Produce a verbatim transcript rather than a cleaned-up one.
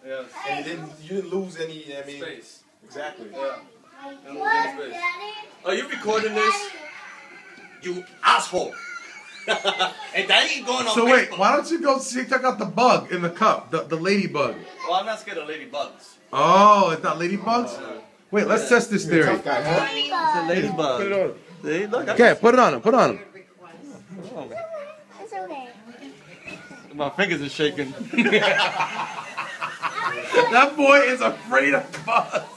Yes. And you didn't, you didn't lose any, I mean... Space. Exactly. Yeah. Didn't lose any space. Are you recording this? You asshole. And that ain't going on So Facebook. wait, why don't you go see, check out the bug in the cup, the, the ladybug. Well, I'm not scared of ladybugs. Oh, it's not ladybugs? Wait, let's Yeah. test this theory. Tough guy, huh? It's a ladybug. Put it on. See, look. Okay, put it on him, put it on him. It's okay. My fingers are shaking. That boy is afraid of bugs.